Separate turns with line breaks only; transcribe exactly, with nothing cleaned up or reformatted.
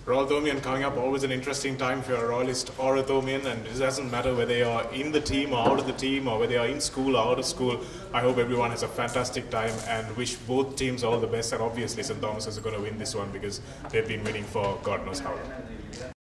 Royal Thomaian coming up, always an interesting time if you're a Royalist or a Thomaian, and it doesn't matter whether you're in the team or out of the team, or whether you're in school or out of school. I hope everyone has a fantastic time and wish both teams all the best, and obviously Saint Thomas is going to win this one because they've been winning for God knows how long.